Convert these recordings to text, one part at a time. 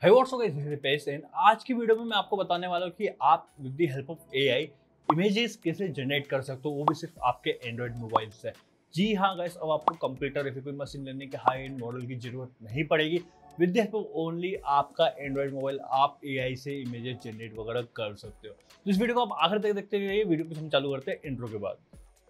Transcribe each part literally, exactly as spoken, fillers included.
Hey, what's up guys, this is Dipesh and आज की video में मैं आपको बताने वाला हूँ कि आप with the help of AI images कैसे जनरेट कर सकते हो, वो भी सिर्फ आपके एंड्रॉइड मोबाइल से। जी हाँ गाइस, अब आपको कंप्यूटर या फिर कोई मशीन लर्निंग के हाई एंड मॉडल की जरूरत नहीं पड़ेगी। With the help of only आपका एंड्रॉइड मोबाइल आप एआई से इमेजेस जनरेट वगैरह कर सकते हो। तो इस वीडियो को आप आखिर तक देखते रहिए। वीडियो को हम चालू करते हैं इंट्रो के बाद।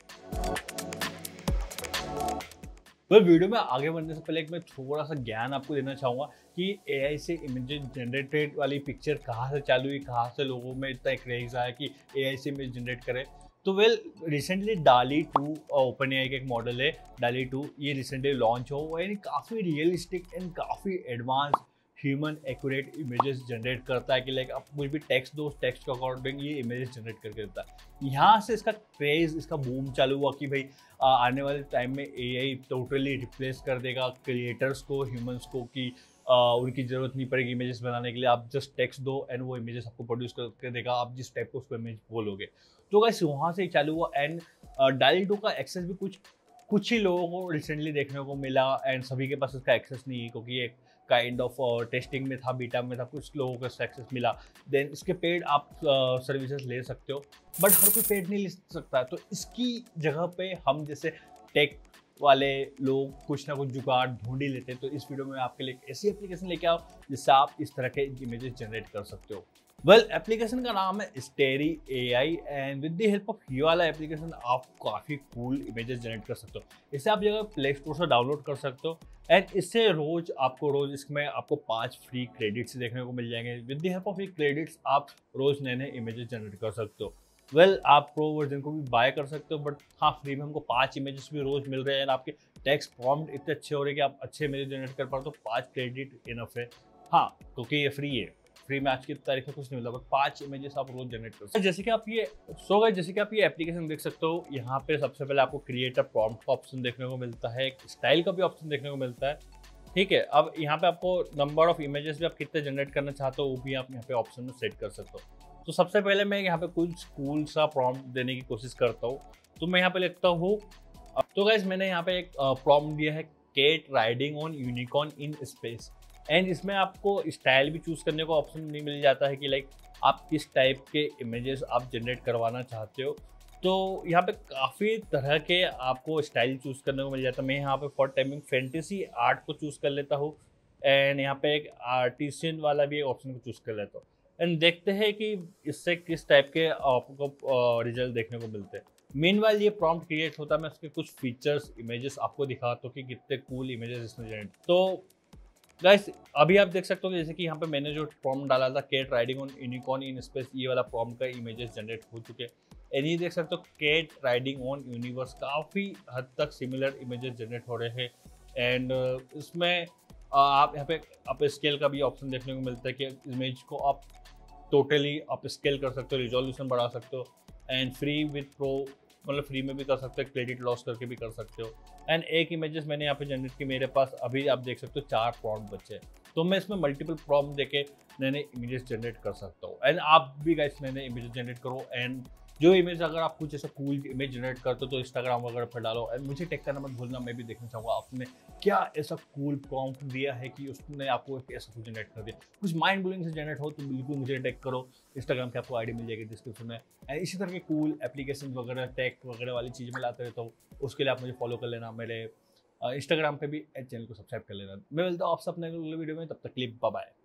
तो वीडियो में आगे बढ़ने से पहले एक मैं थोड़ा सा ज्ञान आपको देना चाहूँगा कि एआई से इमेज जनरेटेड वाली पिक्चर कहाँ से चालू हुई, कहाँ से लोगों में इतना क्रेज आया कि एआई से इमेज जनरेट करें। तो well recently DALL-E two OpenAI का एक मॉडल है डाली टू, ये रिसेंटली लॉन्च हो, यानी काफ़ी रियलिस्टिक एंड काफ़ी advance human accurate images generate करता है कि लाइक आप कोई भी टेक्स्ट दो, टेक्स्ट के अकॉर्डिंग ये इमेजेस जनरेट करके देता है। यहाँ से इसका क्रेज, इसका बूम चालू हुआ कि भाई आ, आने वाले टाइम में एआई टोटली रिप्लेस कर देगा क्रिएटर्स को, ह्यूमंस को, कि आ, उनकी ज़रूरत नहीं पड़ेगी इमेजेस बनाने के लिए। आप जस्ट टेक्स्ट दो एंड वो इमेजेस आपको प्रोड्यूस करके देगा, आप जिस टाइप को उसको इमेज बोलोगे। तो गाइस वहाँ से चालू हुआ एंड डाली टू का एक्सेस भी कुछ कुछ ही लोगों को रिसेंटली देखने को मिला एंड सभी के पास इसका एक्सेस नहीं है, क्योंकि एक काइंड ऑफ टेस्टिंग में था, बीटा में था, कुछ लोगों को एक्सेस मिला। देन इसके पेड आप सर्विसेज uh, ले सकते हो, बट हर कोई पेड नहीं ले सकता है। तो इसकी जगह पे हम जैसे टेक वाले लोग कुछ ना कुछ जुगाड़ ढूंढ ही लेते हैं। तो इस वीडियो में आपके लिए ऐसी एप्लीकेशन लेके आओ जिससे आप इस तरह के इमेजेस जनरेट कर सकते हो। वेल well, एप्लीकेशन का नाम है Starry AI and with the help of ये वाला एप्लीकेशन आप काफ़ी कूल इमेजेस जनरेट कर सकते हो। इसे आप जगह प्ले स्टोर से डाउनलोड कर सकते हो एंड इससे रोज आपको रोज इसमें आपको पांच फ्री क्रेडिट्स देखने को मिल जाएंगे। विद द हेल्प ऑफ ये क्रेडिट्स आप रोज नए नए इमेजेस जनरेट कर सकते हो। वेल well, आप प्रो वर्जन को भी बाय कर सकते हो, बट हाँ फ्री में हमको पांच इमेजेस भी रोज मिल रहे हैं एंड आपके टेक्स्ट प्रॉम्प्ट इतने अच्छे हो रहे हैं कि आप अच्छे इमेजेस जनरेट कर पा रहे हो। तो पाँच क्रेडिट इनफ है, हाँ क्योंकि ये फ्री है। फ्री में आज की तारीख में कुछ नहीं मिलता, बट पांच इमेजेस आप रोज जनरेट कर सकते हो। जैसे कि आप ये सो गए जैसे कि आप ये एप्लीकेशन देख सकते हो, यहाँ पे सबसे पहले आपको क्रिएटर प्रॉम्प्ट का ऑप्शन देखने को मिलता है, एक स्टाइल का भी ऑप्शन देखने को मिलता है। ठीक है, अब यहाँ पे आपको नंबर ऑफ इमेजेस भी आप कितने जनरेट करना चाहते हो वो भी आप यहाँ पे ऑप्शन में सेट कर सकते हो। तो सबसे पहले मैं यहाँ पे कुछ कूल सा प्रॉम्प्ट देने की कोशिश करता हूँ। तो मैं यहाँ पे लिखता हूँ, तो गाइस मैंने यहाँ पे एक प्रॉम्प्ट दिया है, cat riding on unicorn in space. And इसमें आपको स्टाइल भी चूज़ करने को ऑप्शन नहीं मिल जाता है कि लाइक आप किस टाइप के इमेजेस आप जनरेट करवाना चाहते हो। तो यहाँ पे काफ़ी तरह के आपको स्टाइल चूज़ करने को मिल जाता है। मैं यहाँ पे फॉर टाइमिंग फैंटेसी आर्ट को चूज़ कर लेता हूँ एंड यहाँ पे एक आर्टिशियन वाला भी ऑप्शन को चूज़ कर लेता हूँ एंड देखते हैं कि इससे किस टाइप के आपको रिजल्ट देखने को मिलते हैं। मीनवाइल ये प्रॉम्प्ट क्रिएट होता है, मैं उसके कुछ फीचर्स इमेजेस आपको दिखाता हूँ कि कितने कूल इमेजेस इसमें जनरेट। तो गाइस अभी आप देख सकते हो जैसे कि यहाँ पे मैंने जो प्रॉम्प्ट डाला था cat riding on unicorn in space, ये वाला प्रॉम्प्ट का इमेजेस जनरेट हो चुके हैं। एंड ये देख सकते हो केट राइडिंग ऑन यूनिवर्स, काफ़ी हद तक सिमिलर इमेजेस जनरेट हो रहे हैं। एंड इसमें आप यहाँ पे आप स्केल का भी ऑप्शन देखने को मिलता है कि इमेज को आप टोटली आप स्केल कर सकते हो, रिजोल्यूशन बढ़ा सकते हो एंड फ्री विद प्रो मतलब फ्री में भी कर सकते हो, क्रेडिट लॉस करके भी कर सकते हो। एंड एक इमेजेस मैंने यहाँ पे जनरेट की, मेरे पास अभी आप देख सकते हो चार प्रॉम्प्ट बचे, तो मैं इसमें मल्टीपल प्रॉम्प्ट देके नए नए इमेजेस जनरेट कर सकता हूँ। एंड आप भी गाइस नए नए इमेजेस जनरेट करो एंड जो इमेज अगर आप कुछ ऐसा कूल इमेज जनरेट करते हो तो इंस्टाग्राम वगैरह पर डालो एंड मुझे टैग करना मत भूलना। मैं भी देखना चाहूँगा आपने क्या ऐसा कूल प्रॉम्प्ट दिया है कि उसने आपको ऐसा कुछ जनरेट कर दिया। कुछ माइंड ब्लोइंग से जनरेट हो तो बिल्कुल मुझे टैग करो, इंस्टाग्राम की आपको आईडी मिल जाएगी डिस्क्रिप्शन में। एंड इसी तरह के कूल एप्लीकेशन वगैरह टैग वगैरह वाली चीज़ में लाते रहता हूँ, उसके लिए आप मुझे फॉलो कर लेना, मेरे इंस्टाग्राम पे भी चैनल को सब्सक्राइब कर लेना। मैं मिलता हूँ आपसे अपने वीडियो में, तब तक के लिए बाय बाय।